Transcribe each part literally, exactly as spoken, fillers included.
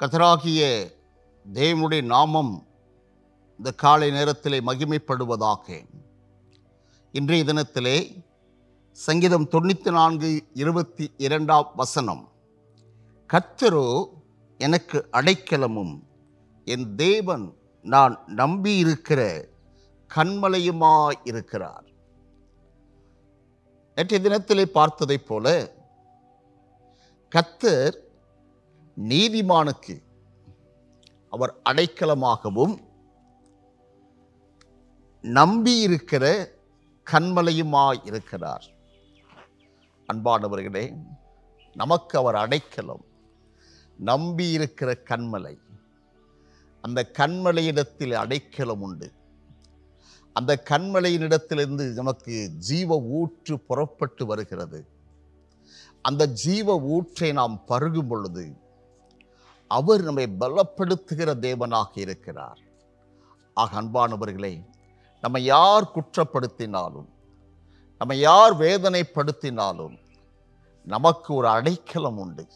கர்த்தராகிய தேவனுடைய நாமம் இந்த காலை நேரத்திலே மகிமைப்படுவதாக. இன்றைய தினத்திலே சங்கீதம் தொண்ணூற்றி நான்கு இருபத்தி இரண்டாம் வசனம், கர்த்தரோ எனக்கு அடைக்கலமும் என் தேவன் நான் நம்பியிருக்கிற கன்மலையுமாய் இருக்கிறார். நேற்றைய தினத்திலே பார்த்ததைப் போல கர்த்தர் நீதிமானுக்கு அவர் அடைக்கலமாகவும் நம்பியிருக்கிற கன்மலையுமாய் இருக்கிறார். அன்பானவர்களே, நமக்கு அவர் அடைக்கலம், நம்பியிருக்கிற கன்மலை. அந்த கன்மலையிடத்தில் அடைக்கலம் உண்டு. அந்த கன்மலையினிடத்திலிருந்து நமக்கு ஜீவ ஊற்று புறப்பட்டு வருகிறது. அந்த ஜீவ ஊற்றை நாம் பருகும் பொழுது அவர் நம்மை பலப்படுத்துகிற தேவனாக இருக்கிறார். ஆக அன்பானவர்களே, நம்ம யார் குற்றப்படுத்தினாலும், நம்ம யார் வேதனைப்படுத்தினாலும் நமக்கு ஒரு அடைக்கலம் உண்டு,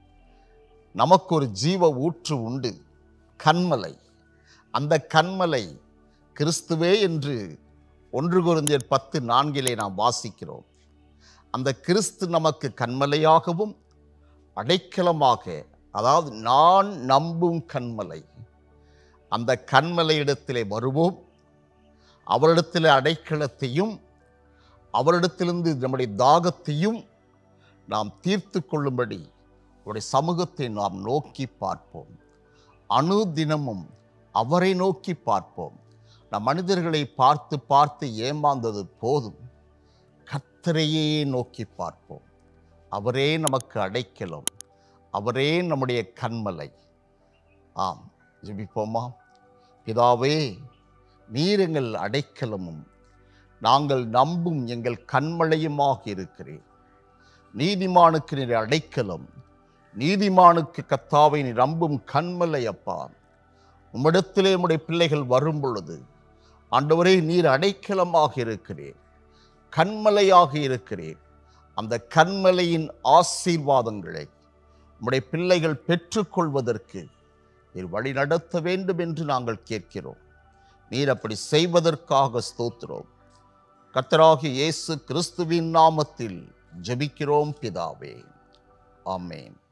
நமக்கு ஒரு ஜீவ ஊற்று உண்டு, கன்மலை. அந்த கன்மலை கிறிஸ்துவே என்று ஒன்று கொரிந்தியர் பத்து நான்கிலே நாம் வாசிக்கிறோம். அந்த கிறிஸ்து நமக்கு கன்மலையாகவும் அடைக்கலமாக, அதாவது நான் நம்பும் கன்மலை. அந்த கன்மலையிடத்திலே வருவோம், அவரிடத்தில் அடைக்கலத்தையும் அவரிடத்திலிருந்து நம்முடைய தாகத்தையும் நாம் தீர்த்து கொள்ளும்படி அவருடைய சமூகத்தை நாம் நோக்கி பார்ப்போம். அனுதினமும் அவரை நோக்கி பார்ப்போம். நம் மனிதர்களை பார்த்து பார்த்து ஏமாந்தது போதும், கர்த்தரையே நோக்கி பார்ப்போம். அவரே நமக்கு அடைக்கலம், அவரே நம்முடைய கன்மலை. ஆம், ஜெபிப்போமா? பிதாவே, நீர் எங்கள் அடைக்கலமும் நாங்கள் நம்பும் எங்கள் கன்மலையுமாக இருக்கிறேன். நீதிமானுக்கு நீர் அடைக்கலம், நீதிமானுக்கு கர்த்தாவை நீர் நம்பும் கன்மலை. அப்பா, உம்மிடத்திலே உம்முடைய பிள்ளைகள் வரும் பொழுது ஆண்டவரே, நீர் அடைக்கலமாக இருக்கிறேன், கன்மலையாக இருக்கிறேன். அந்த கன்மலையின் ஆசீர்வாதங்களை உம்முடைய பிள்ளைகள் பெற்றுக்கொள்வதற்கு நீர் வழி நடத்த வேண்டும் என்று நாங்கள் கேட்கிறோம். நீர் அப்படி செய்வதற்காக ஸ்தோத்திரம். கர்த்தராகிய இயேசு கிறிஸ்துவின் நாமத்தில் ஜெபிக்கிறோம் பிதாவே. ஆமென்.